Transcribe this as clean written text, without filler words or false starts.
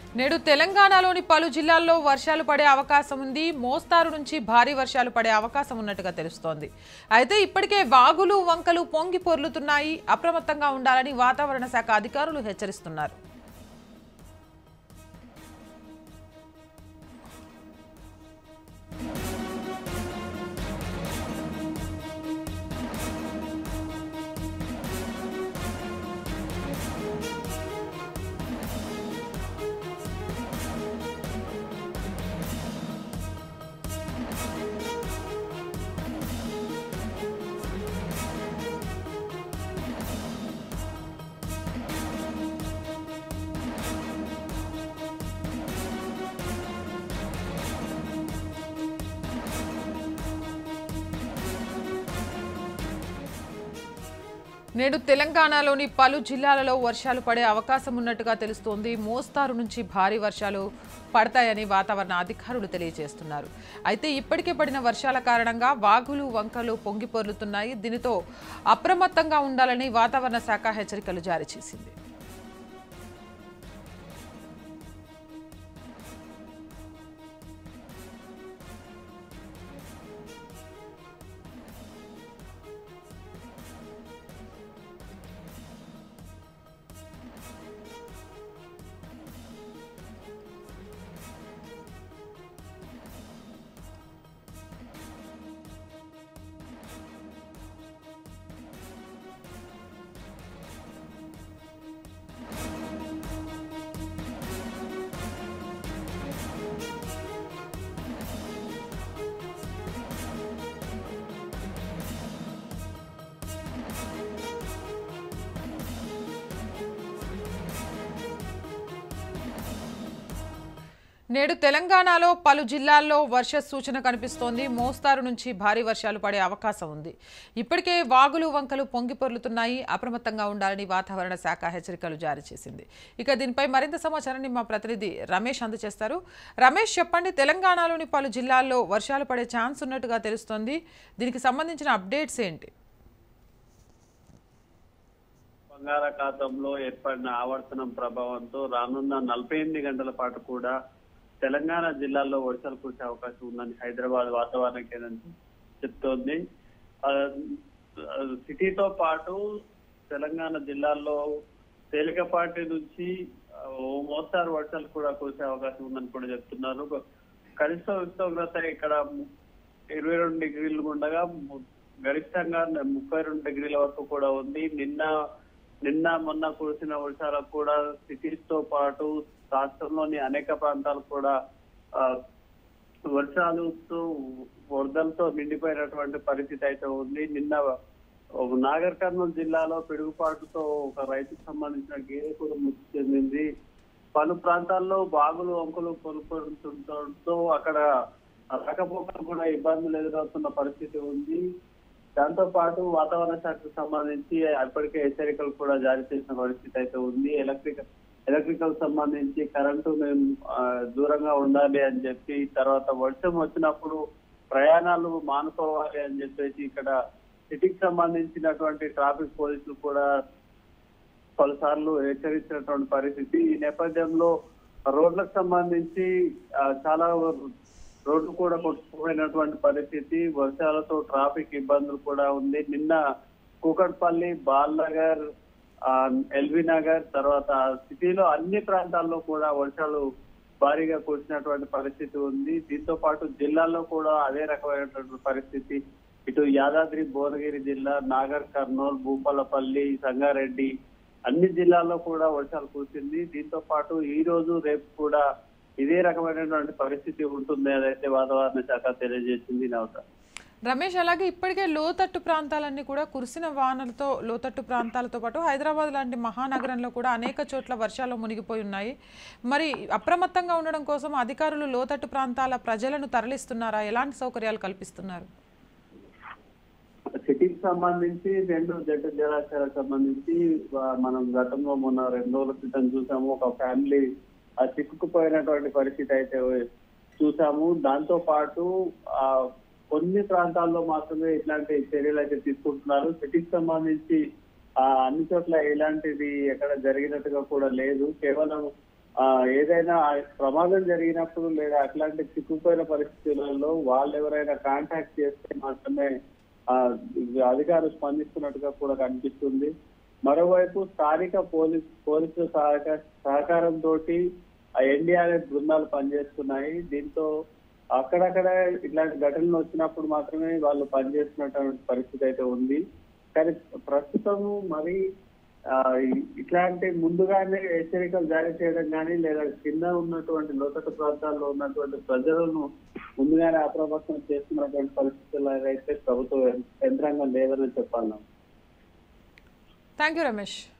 నేడు తెలంగాణలోని పలు జిల్లాల్లో వర్షాలు పడే అవకాశం ఉంది. మోస్తారు నుంచి భారీ వర్షాలు పడే అవకాశం ఉన్నట్టుగా తెలుస్తోంది. అయితే ఇప్పటికే వాగులు వంకలు పొంగి పొర్లుతున్నాయి. అప్రమత్తంగా ఉండాలని వాతావరణ శాఖ అధికారులు హెచ్చరిస్తున్నారు. నేడు తెలంగాణలోని పలు జిల్లాలలో వర్షాలు పడే అవకాశం ఉన్నట్టుగా తెలుస్తోంది. మోస్తారు నుంచి భారీ వర్షాలు పడతాయని వాతావరణ అధికారులు తెలియజేస్తున్నారు. అయితే ఇప్పటికే పడిన వర్షాల కారణంగా వాగులు వంకలు పొంగి పొర్లుతున్నాయి. దీనితో అప్రమత్తంగా ఉండాలని వాతావరణ శాఖ హెచ్చరికలు జారీ చేసింది. నేడు తెలంగాణలో పలు జిల్లాల్లో వర్ష సూచన కనిపిస్తోంది. మోస్తారు నుంచి భారీ వర్షాలు పడే అవకాశం ఉంది. ఇప్పటికే వాగులు వంకలు పొంగి పొర్లుతున్నాయి. అప్రమత్తంగా ఉండాలని వాతావరణ శాఖ హెచ్చరికలు జారీ చేసింది. ఇక దీనిపై మరింత సమాచారాన్ని మా ప్రతినిధి రమేష్ అందజేస్తారు. రమేష్, చెప్పండి, తెలంగాణలోని పలు జిల్లాల్లో వర్షాలు పడే ఛాన్స్ ఉన్నట్టుగా తెలుస్తోంది. దీనికి సంబంధించిన అప్డేట్స్ ఏంటి? బంగాళాఖాతంలో ఏర్పడిన ఆవర్తనం ప్రభావంతో రానున్న 48 గంటల పాటు కూడా తెలంగాణ జిల్లాల్లో వర్షాలు కురిసే అవకాశం ఉందని హైదరాబాద్ వాతావరణ కేంద్రం చెప్తోంది. సిటీతో పాటు తెలంగాణ జిల్లాల్లో తేలికపాటి నుంచి మోస్తారు వర్షాలు కూడా కురిసే అవకాశం ఉందని కూడా చెప్తున్నారు. కనిష్ట ఉష్ణోగ్రత ఇక్కడ 22 డిగ్రీలు ఉండగా గరిష్టంగా 32 డిగ్రీల వరకు కూడా ఉంది. నిన్న మొన్న కురిసిన వర్షాలకు కూడా సిటీస్ తో పాటు రాష్ట్రంలోని అనేక ప్రాంతాలు కూడా వర్షాలతో వరదలతో నిండిపోయినటువంటి పరిస్థితి అయితే ఉంది. నిన్న నాగర్ కర్నూలు జిల్లాలో పిడుగుపాటుతో ఒక రైతుకు సంబంధించిన గేదె కూడా మృతి చెందింది. పలు ప్రాంతాల్లో బాగులు వంకులు కొనుక్కోవడంతో అక్కడ రాకపోకలు కూడా ఇబ్బందులు ఎదురవుతున్న పరిస్థితి ఉంది. దాంతో పాటు వాతావరణ శాఖకు సంబంధించి ఇప్పటికే హెచ్చరికలు కూడా జారీ చేసిన పరిస్థితి అయితే ఉంది. ఎలక్ట్రికల్ సంబంధించి కరెంటు మేము దూరంగా ఉండాలి అని చెప్పి, తర్వాత వర్షం వచ్చినప్పుడు ప్రయాణాలు మానుకోవాలి అని చెప్పేసి ఇక్కడ సిటీకి సంబంధించినటువంటి ట్రాఫిక్ పోలీసులు కూడా పలుసార్లు హెచ్చరించినటువంటి పరిస్థితి. ఈ నేపథ్యంలో రోడ్లకు సంబంధించి చాలా రోడ్లు కూడా కొట్టుకుపోయినటువంటి పరిస్థితి. వర్షాలతో ట్రాఫిక్ ఇబ్బందులు కూడా ఉంది. నిన్న కూకట్పల్లి, బాల్నగర్, ఎల్బీ నగర్, తర్వాత సిటీలో అన్ని ప్రాంతాల్లో కూడా వర్షాలు భారీగా కురిసినటువంటి పరిస్థితి ఉంది. దీంతో పాటు జిల్లాల్లో కూడా అదే రకమైనటువంటి పరిస్థితి. ఇటు యాదాద్రి భువనగిరి జిల్లా, నాగర్ కర్నూలు, భూపాలపల్లి, సంగారెడ్డి అన్ని జిల్లాల్లో కూడా వర్షాలు కురిసింది. దీంతో పాటు ఈ రోజు రేపు కూడా ఇదే రకమైనటువంటి పరిస్థితి ఉంటుంది అదైతే వాతావరణ శాఖ తెలియజేసింది. నవత రమేష్, అలాగే ఇప్పటికే లోతట్టు ప్రాంతాలన్నీ కూడా కురిసిన వానలతో లోతట్టు ప్రాంతాలతో పాటు హైదరాబాద్ లాంటి మహానగరంలో కూడా అనేక చోట్ల వర్షాలు మునిగిపోయి ఉన్నాయి. మరి అప్రమత్తంగా ఉండడం కోసం అధికారులు లోతట్టు ప్రాంతాల ప్రజలను తరలిస్తున్నారా? ఎలాంటి సౌకర్యాలు కల్పిస్తున్నారు? సిటీకి సంబంధించి 2 జలాశయాలకు సంబంధించి మనం గతంలో మొన్న 2 రోజుల క్రితం చూసాము. ఒక ఫ్యామిలీ చిక్కుకుపోయినటువంటి పరిస్థితి అయితే చూసాము. దాంతో పాటు కొన్ని ప్రాంతాల్లో మాత్రమే ఇట్లాంటి చర్యలు అయితే తీసుకుంటున్నారు. సిటీకి సంబంధించి అన్ని చోట్ల ఇలాంటిది ఎక్కడ జరిగినట్టుగా కూడా లేదు. కేవలం ఏదైనా ప్రమాదం జరిగినప్పుడు లేదా అట్లాంటి చిక్కుపోయిన పరిస్థితులలో వాళ్ళు ఎవరైనా కాంటాక్ట్ చేస్తే మాత్రమే అధికారులు స్పందిస్తున్నట్టుగా కూడా కనిపిస్తుంది. మరోవైపు స్థానిక పోలీసుల సహకారంతో ఎన్డీఆర్ఎఫ్ బృందాలు పనిచేస్తున్నాయి. దీంతో అక్కడక్కడ ఇట్లాంటి ఘటనలు వచ్చినప్పుడు మాత్రమే వాళ్ళు పనిచేస్తున్నటువంటి పరిస్థితి అయితే ఉంది. కానీ ప్రస్తుతం మరి ఇట్లాంటి ముందుగానే హెచ్చరికలు జారీ చేయడం కానీ లేదా కింద ఉన్నటువంటి లోతట్టు ప్రాంతాల్లో ఉన్నటువంటి ప్రజలను ముందుగానే అప్రమత్తం చేస్తున్నటువంటి పరిస్థితుల్లో అయితే ప్రభుత్వ యంత్రాంగం లేదని చెప్పాలి. Thank you Ramesh.